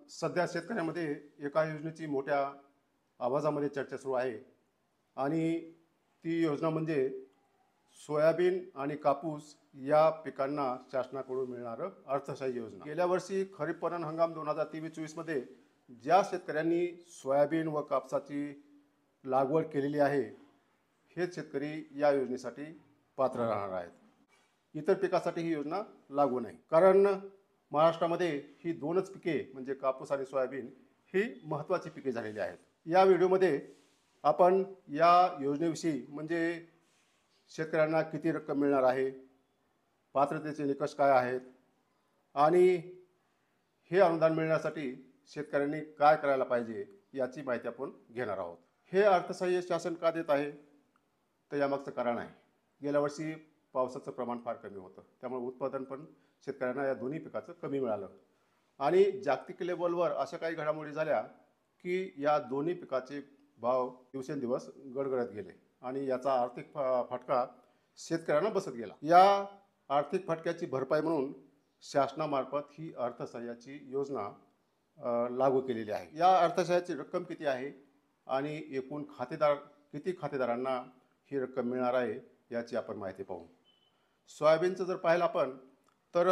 सध्या शेतकऱ्यांमध्ये एका योजनेची मोठ्या आवाजामध्ये चर्चा सुरू आहे आणि ती योजना म्हणजे सोयाबीन आणि कापूस या पिकांना शासनाकडून मिळणारं अर्थसहाय्य योजना। गेल्या वर्षी खरीप पणन हंगाम 2023-24 मध्ये ज्या शेतकऱ्यांनी सोयाबीन व कापसाची लागवड केलेली आहे हेच शेतकरी या योजनेसाठी पात्र राहणार आहेत। इतर पिकासाठी ही योजना लागू नाही, कारण महाराष्ट्रामध्ये ही दोनच पिके म्हणजे कापूस आणि सोयाबीन ही महत्त्वाची पिके झालेली आहेत। या व्हिडिओमध्ये आपण या योजनेविषयी म्हणजे शेतकऱ्यांना किती रक्कम मिळणार आहे, पात्रतेचे निकष काय आहेत आणि हे अनुदान मिळण्यासाठी शेतकऱ्यांनी काय करायला पाहिजे याची माहिती आपण घेणार आहोत। हे अर्थसहाय्य शासन का देत आहे तर यामागचं कारण आहे, गेल्या वर्षी पावसाचं प्रमाण फार कमी होतं, त्यामुळे उत्पादन पण शेतकऱ्यांना या दोन्ही पिकाचं कमी मिळालं आणि जागतिक लेवलवर अशा काही घडामोडी झाल्या की या दोन्ही पिकाचे भाव दिवसेंदिवस गडगडत गेले आणि याचा आर्थिक फटका शेतकऱ्यांना बसत गेला। या आर्थिक फटक्याची भरपाई म्हणून शासनामार्फत ही अर्थसहाय्याची योजना लागू केलेली आहे। या अर्थसहाय्याची रक्कम किती आहे आणि एकूण किती खातेदारांना ही रक्कम मिळणार आहे याची आपण माहिती पाहू। सोयाबीनचं जर पाहिलं आपण तर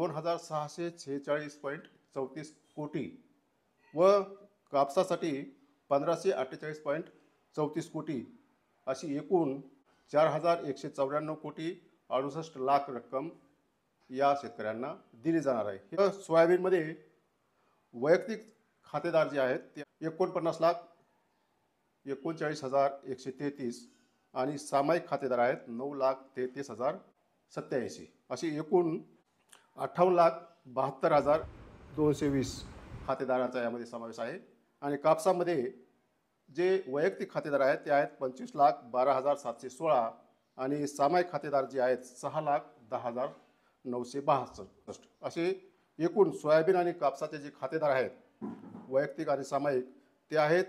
2646.34 कोटी व कापसासाठी 1548.34 कोटी अशी एकूण 4194 कोटी 68 लाख रक्कम या शेतकऱ्यांना दिली जाणार आहे। सोयाबीनमध्ये वैयक्तिक खातेदार जे आहेत ते 49,39,133 आणि सामायिक खातेदार आहेत 9,33,087 अशी एकूण 58,72,220 खातेदारांचा यामध्ये समावेश आहे। आणि कापसामध्ये जे वैयक्तिक खातेदार आहेत ते आहेत 25,12,716 आणि सामायिक खातेदार जे आहेत 6,10,962 असे एकूण सोयाबीन आणि कापसाचे जे खातेदार आहेत वैयक्तिक आणि सामायिक ते आहेत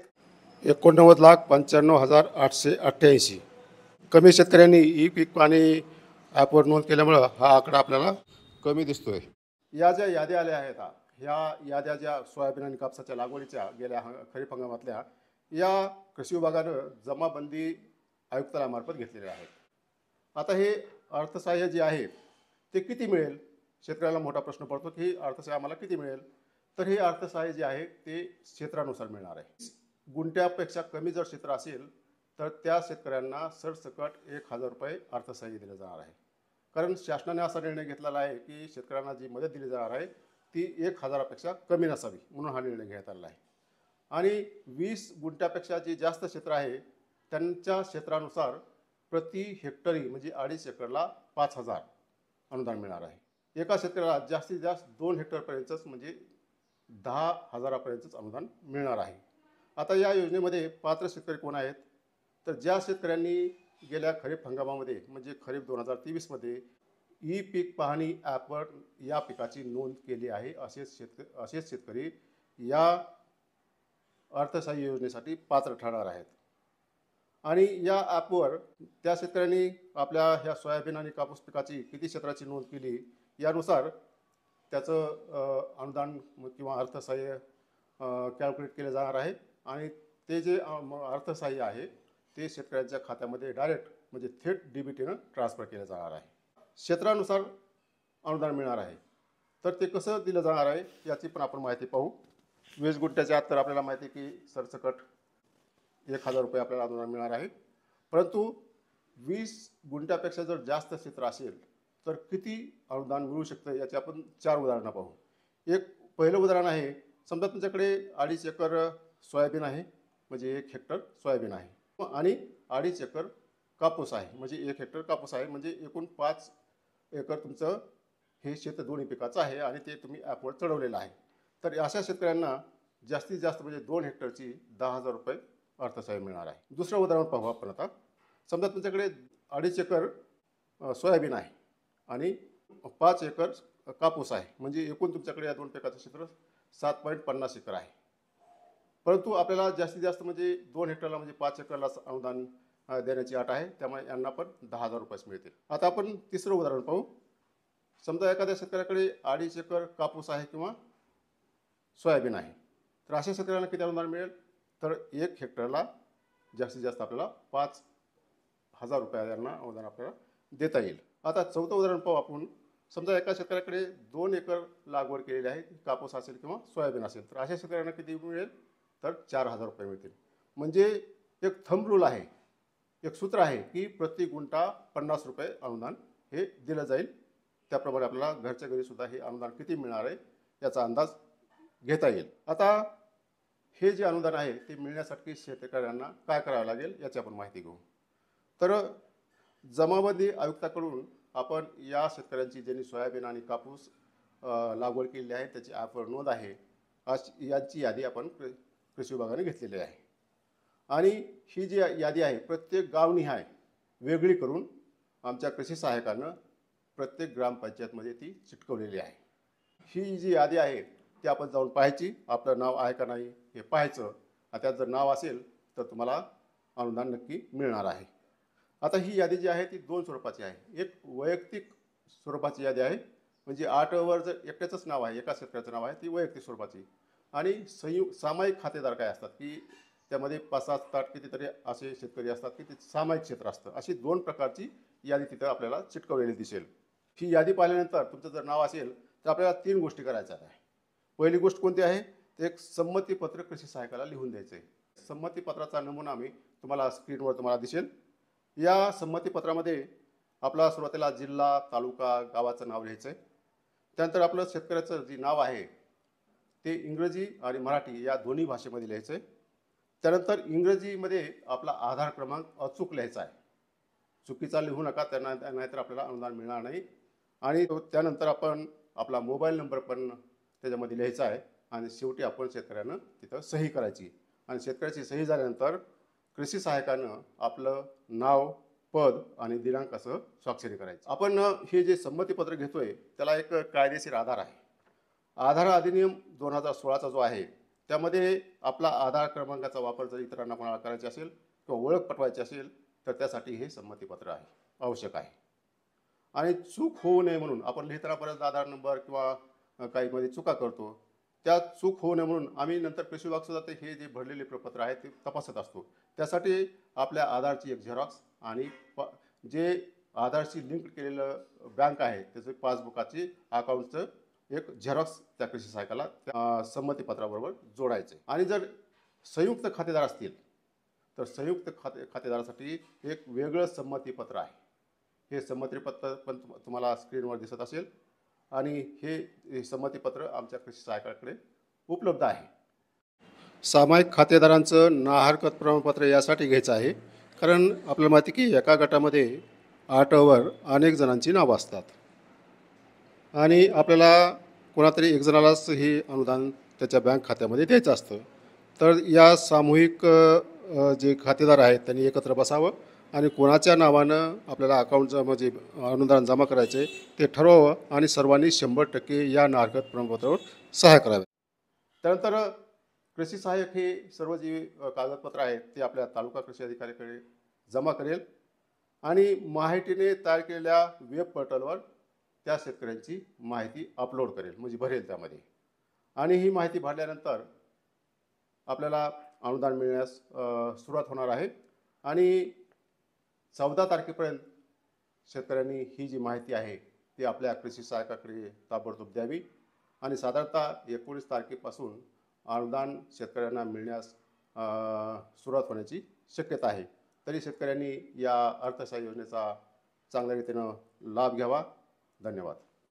89,95,888। कमी शेतकऱ्यांनी ई पीक पाणी ॲपवर नोंद केल्यामुळं हा आकडा आपल्याला कमी दिसतोय। या ज्या याद्या आल्या आहेत ह्या याद्या ज्या सोयाबीन आणि कापसाच्या लागवडीच्या गेल्या खरीप हंगामातल्या या कृषी विभागानं जमाबंदी आयुक्तालयामार्फत घेतलेल्या आहेत। आता हे अर्थसहाय्य जे आहे ते किती मिळेल, शेतकऱ्याला मोठा प्रश्न पडतो की अर्थसहाय्य आम्हाला किती मिळेल। तर हे अर्थसहाय्य जे आहे ते क्षेत्रानुसार मिळणार आहे। गुंठ्यापेक्षा कमी जर क्षेत्र असेल तर त्या शेतकऱ्यांना सरसकट 1,000 रुपये अर्थसहाय्य दिलं जाणार आहे, कारण शासनाने असा निर्णय घेतलेला आहे की शेतकऱ्यांना जी मदत दिली जाणार आहे ती 1,000पेक्षा कमी नसावी, म्हणून हा निर्णय घेण्यात आलेला आहे। आणि 20 गुंठ्यापेक्षा जे जास्त क्षेत्र आहे त्यांच्या क्षेत्रानुसार प्रति हेक्टरी म्हणजे 2.5 एकरला 5,000 अनुदान मिळणार आहे। एका शेतकऱ्याला जास्तीत जास्त 2 हेक्टरपर्यंतच म्हणजे 10,000पर्यंतच अनुदान मिळणार आहे। आता या योजनेमध्ये पात्र शेतकरी कोण आहेत तर ज्या शेतकऱ्यांनी गेल्या खरीप हंगामामध्ये म्हणजे खरीप 2023 ई पीक पाहणी ॲपवर या पिकाची नोंद केली आहे असेच शेतकरी या अर्थसहाय्य योजनेसाठी पात्र ठरणार आहेत। आणि या ॲपवर त्या शेतकऱ्यांनी आपल्या ह्या सोयाबीन आणि कापूस पिकाची किती क्षेत्राची नोंद केली यानुसार त्याचं अनुदान किंवा अर्थसहाय्य कॅल्क्युलेट केले जाणार आहे आणि ते जे अर्थसहाय्य आहे ते शेतकऱ्यांच्या खात्यामध्ये डायरेक्ट म्हणजे थेट DBTनं ट्रान्सफर केलं जाणार आहे। क्षेत्रानुसार अनुदान मिळणार आहे, तर ते कसं दिलं जाणार आहे याची पण आपण माहिती पाहू। 20 गुंठ्याच्या आत तर आपल्याला माहिती आहे की सरसकट 1,000 रुपये आपल्याला अनुदान मिळणार आहे, परंतु 20 गुंठ्यापेक्षा जर जास्त क्षेत्र असेल तर किती अनुदान मिळू शकतं याची आपण 4 उदाहरणं पाहू। एक पहिलं उदाहरण आहे, समजा तुमच्याकडे 2.5 एकर सोयाबीन आहे म्हणजे 1 हेक्टर सोयाबीन आहे आणि 2.5 एकर कापूस आहे म्हणजे 1 हेक्टर कापूस आहे, म्हणजे एकूण 5 एकर तुमचं हे शेत दोन्ही पिकाचं आहे आणि ते तुम्ही ॲपवर चढवलेलं आहे। तर अशा शेतकऱ्यांना जास्तीत जास्त म्हणजे 2 हेक्टरची 10,000 रुपये अर्थसहाय्य मिळणार आहे। दुसरं उदाहरण पाहू आपण आता, समजा तुमच्याकडे 2.5 एकर सोयाबीन आहे आणि 5 एकर कापूस आहे म्हणजे एकूण तुमच्याकडे या दोन पिकाचं क्षेत्र 7.50 एकर आहे, परंतु आपल्याला जास्तीत जास्त म्हणजे 2 हेक्टरला म्हणजे 5 एकरला अनुदान देण्याची अट आहे, त्यामुळे यांना पण 10,000 रुपये मिळतील। आता आपण तिसरं उदाहरण पाहू, समजा एखाद्या शेतकऱ्याकडे 2.5 एकर कापूस आहे किंवा सोयाबीन आहे. तर अशा शेतकऱ्यांना किती अनुदान मिळेल? तर 1 हेक्टरला जास्तीत जास्त आपल्याला 5,000 रुपये यांना अनुदान आपल्याला देता येईल. आता चौथं उदाहरण पाहू आपण. समजा एका शेतकऱ्याकडे 2 एकर लागवड केलेली आहे, कापूस असेल किंवा सोयाबीन असेल. तर अशा शेतकऱ्यांना किती मिळेल? तर 4,000 रुपये मिळतील. म्हणजे एक थंब रूल आहे, एक सूत्र आहे की प्रति गुंठा 50 रुपये अनुदान हे दिलं जाईल. त्याप्रमाणे आपल्याला घरच्या घरी सुद्धा हे अनुदान किती मिळणार आहे याचा अंदाज घेता येईल. आता हे जे अनुदान आहे ते मिळण्यासाठी शेतकऱ्यांना काय करावं लागेल याची आपण माहिती घेऊ. तर जमाबंदी आयुक्ताकडून आपण या शेतकऱ्यांची ज्यांनी सोयाबीन आणि कापूस लागवड केलेली आहे त्याची ॲपवर नोंद आहे, यांची यादी आपण कृषी विभागाने घेतलेली आहे. आणि ही जी यादी आहे प्रत्येक गावनिहाय वेगळी करून आमच्या कृषी सहाय्यकानं प्रत्येक ग्रामपंचायतमध्ये ती चिटकवलेली आहे. ही जी यादी आहे ती आपण जाऊन पाहायची, आपलं नाव आहे का नाही हे पाहायचं. त्यात जर नाव असेल तर तुम्हाला अनुदान नक्की मिळणार आहे. आता ही यादी जी आहे ती 2 स्वरूपाची आहे. एक वैयक्तिक स्वरूपाची यादी आहे, म्हणजे 8 वर जर एकट्याचंच नाव आहे, एका शेतकऱ्याचं नाव आहे, ती वैयक्तिक स्वरूपाची. आणि सामायिक खातेदार काय असतात की त्यामध्ये 5-7 कितीतरी असे शेतकरी असतात की ते सामायिक क्षेत्र असतं. अशी 2 प्रकारची यादी तिथं आपल्याला चिटकवलेली दिसेल. ही यादी पाहिल्यानंतर तुमचं जर नाव असेल तर आपल्याला 3 गोष्टी करायच्या आहे. पहिली गोष्ट कोणती आहे? तर एक संमतीपत्र कृषी सहाय्यकाला लिहून द्यायचं आहे. संमतीपत्राचा नमुना मी तुम्हाला स्क्रीनवर तुम्हाला दिसेल. या संमतीपत्रामध्ये आपला सुरुवातीला जिल्हा, तालुका, गावाचं नाव लिहायचं आहे. त्यानंतर आपलं शेतकऱ्याचं जे नाव आहे ते इंग्रजी आणि मराठी या दोन्ही भाषेमध्ये लिहायचं आहे. त्यानंतर इंग्रजीमध्ये आपला आधार क्रमांक अचूक लिहायचा आहे. चुकीचा लिहू नका, त्यांना नाहीतर आपल्याला अनुदान मिळणार नाही. आणि त्यानंतर आपण आपला मोबाईल नंबर पण त्याच्यामध्ये लिहायचा आहे. आणि शेवटी आपण शेतकऱ्यानं तिथं सही करायची. आणि शेतकऱ्याची सही झाल्यानंतर कृषी सहाय्यकानं आपलं नाव, पद आणि दिनांक असं स्वाक्षरी करायची. आपण हे जे संमतीपत्र घेतोय त्याला एक कायदेशीर आधार आहे. आधार अधिनियम 2016चा जो आहे त्यामध्ये आपला आधार क्रमांकाचा वापर जर इतरांना कोणाला करायचा असेल किंवा ओळख पटवायची असेल तर त्यासाठी हे संमतीपत्र आहे, आवश्यक आहे. आणि चूक होऊ नये म्हणून आपण लिहिताना परत आधार नंबर किंवा काहीमध्ये चुका करतो. त्या चूक होऊ नये म्हणून आम्ही नंतर कृषी विभाग सुद्धा ते हे जे भरलेले प्रपत्र आहे ते तपासत असतो. त्यासाठी आपल्या आधारची एक झेरॉक्स आणि जे आधारशी लिंक केलेलं बँक आहे त्याचं पासबुकाची अकाउंटचं एक झेरॉक्स त्या कृषी सहाय्यकाला त्या संमतीपत्राबरोबर जोडायचं. आणि जर संयुक्त खातेदार असतील तर संयुक्त खातेदारासाठी एक वेगळं संमतीपत्र आहे. हे संमतीपत्र पण तुम्हाला स्क्रीनवर दिसत असेल. आणि हे संमतीपत्र आमच्या कृषी सहाय्यकाकडे उपलब्ध आहे. सामायिक खातेदारांचं नाहरकत प्रमाणपत्र यासाठी घ्यायचं आहे कारण आपल्याला माहिती की एका गटामध्ये 8 वर अनेक जणांची नावं असतात आणि आपल्याला कोणातरी एक जणालाच हे अनुदान त्याच्या बँक खात्यामध्ये द्यायचं असतं. तर या सामूहिक जे खातेदार आहेत त्यांनी एकत्र बसावं आणि कोणाच्या नावानं आपल्याला अकाउंटचं म्हणजे अनुदान जमा करायचं आहे ते ठरवावं आणि सर्वांनी 100% या नाहरकत प्रमाणपत्रावर सहाय्य करावे. त्यानंतर कृषी सहाय्यक हे सर्व जी कागदपत्र आहेत ते आपल्या तालुका कृषी अधिकाऱ्याकडे जमा करेल आणि महायुतीने तयार केलेल्या वेब पोर्टलवर त्या शेतकऱ्यांची माहिती अपलोड करेल, म्हणजे भरेल त्यामध्ये. आणि ही माहिती भरल्यानंतर आपल्याला अनुदान मिळण्यास सुरुवात होणार आहे. आणि 14 तारखेपर्यंत शेतकऱ्यांनी ही जी माहिती आहे ती आपल्या कृषी सहाय्यकाकडे ताबडतोब द्यावी. आणि साधारणतः 19 तारखेपासून अनुदान शेतकऱ्यांना मिळण्यास सुरुवात होण्याची शक्यता आहे. तरी शेतकऱ्यांनी या अर्थसहाय्य योजनेचा चांगल्या रीतीनं लाभ घ्यावा. धन्यवाद.